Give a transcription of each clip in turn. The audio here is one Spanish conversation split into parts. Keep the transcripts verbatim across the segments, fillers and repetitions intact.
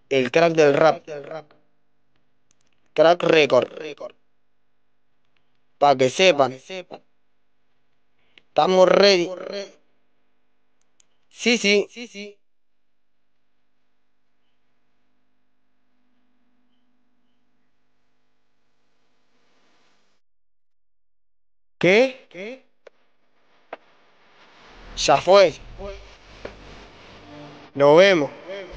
El crack del rap, crack record, para que sepan, estamos ready. Sí, sí. ¿Qué? Ya fue. Nos vemos.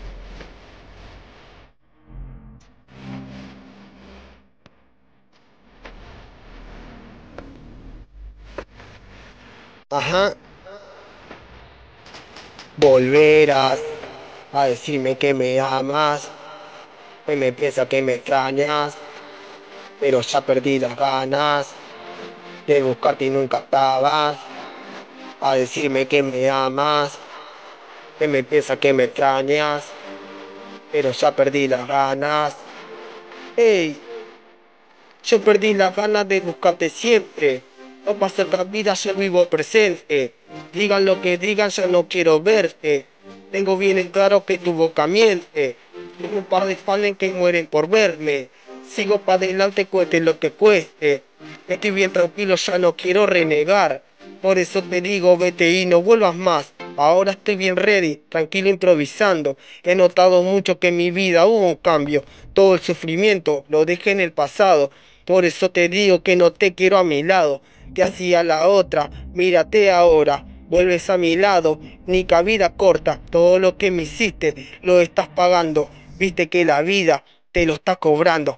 Ajá. Volverás a decirme que me amas, que me piensas que me extrañas, pero ya perdí las ganas de buscarte y nunca estabas. A decirme que me amas, que me piensas que me extrañas, pero ya perdí las ganas. Ey, yo perdí las ganas de buscarte siempre. No pasa otra vida, yo vivo el presente. Digan lo que digan, yo no quiero verte. Tengo bien en claro que tu boca miente. Tengo un par de fans que mueren por verme. Sigo para adelante, cueste lo que cueste. Estoy bien tranquilo, ya no quiero renegar. Por eso te digo, vete y no vuelvas más. Ahora estoy bien ready, tranquilo improvisando. He notado mucho que en mi vida hubo un cambio. Todo el sufrimiento lo dejé en el pasado. Por eso te digo que no te quiero a mi lado. Te hacía la otra, mírate ahora. Vuelves a mi lado, ni cabida corta. Todo lo que me hiciste lo estás pagando. Viste que la vida te lo está cobrando.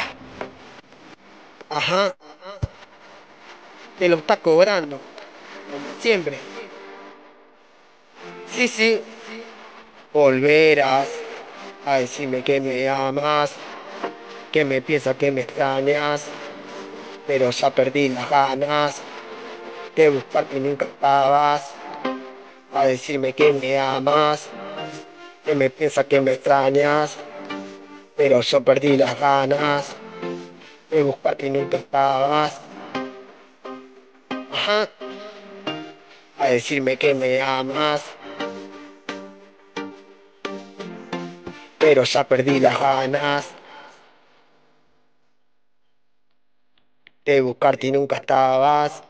Ajá, te lo está cobrando. Siempre. Sí, sí. Volverás a decirme que me amas, que me piensas que me extrañas, pero ya perdí las ganas de buscarte y nunca estabas. A decirme que me amas, que me piensas que me extrañas, pero yo perdí las ganas de buscarte y nunca estabas. Ajá. A decirme que me amas, pero ya perdí las ganas de buscarte y nunca estabas.